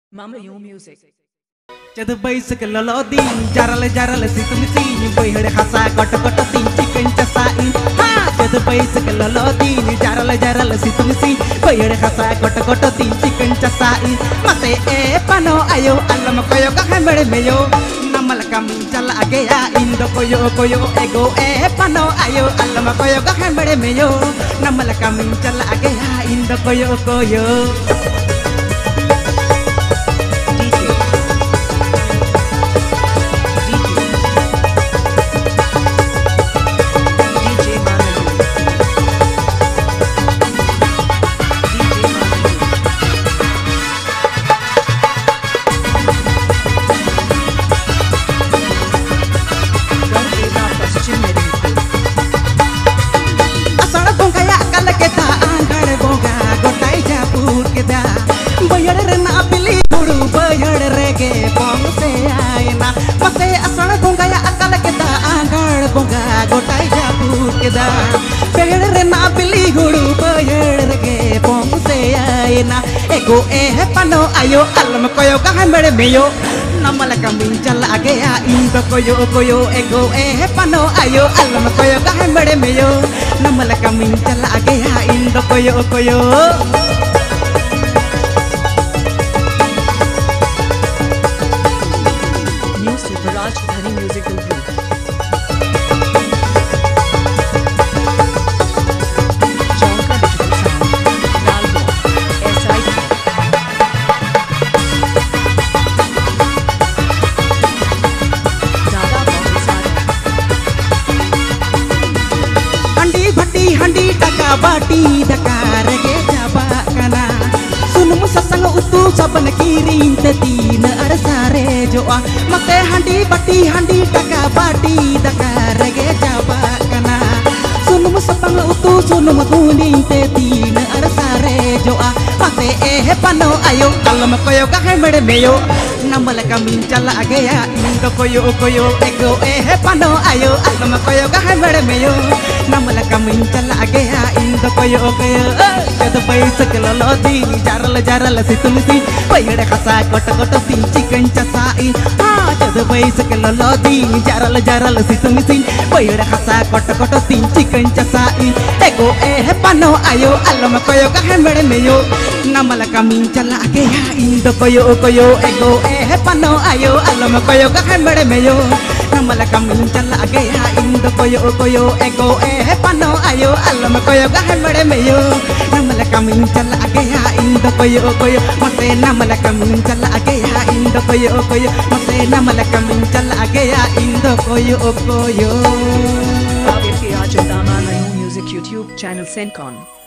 Mama You Music. Jadu baisa ke lolodi jaral situng sini boy hade khasa kot tin chicken chasain ha jadu baisa ke lolodi jaral situng sini boy hade khasa kot tin chicken chasain mate e pano ayo alam koyo ka hamere meyo namal kam chala age ya indo koyo ego e pano ayo alam koyo ka hamere meyo namal kam chala age ya indo koyo ego pano ayo alam koyo ka hamere meyo namal kamin chala age ya indo koyo ego pano ayo alam koyo ka hamere meyo namal kamin chala age ya indo koyo New Super Rajdhani Musical Group. handi daka bati dakar ge jaba kana sunum sasang utu saban kiring tetin arsare joa mate handi bati handi daka bati dakar ge jaba kana sunum sapang utu sunum kuning tetin arsare joa mate pano ayo alam koyo ka hamere meyo namal kamin chala age ya indo koyo ego pano ayo alam koyo ka hamere meyo namal kamin chala age ya indo koyo jadu baisa ke lolodi jaral situng si bayade khasa kot tin chicken chasain ha jadu baisa ke lolodi jaral situng si bayade khasa kot tin chicken chasain ego pano ayo alam koyo ka hamere meyo namal kamin chala age ya indo koyo ego pano ayo alam koyo ka hamere meyo namal kamin chala age ya indo koyo ego pano ayo alam koyo ka hamere meyo namal kamin chala age ya indo koyo mate namal kamin chala age ya indo koyo mate namal kamin chala age ya indo koyo Kavya K. Mama You Music YouTube channel Sencon.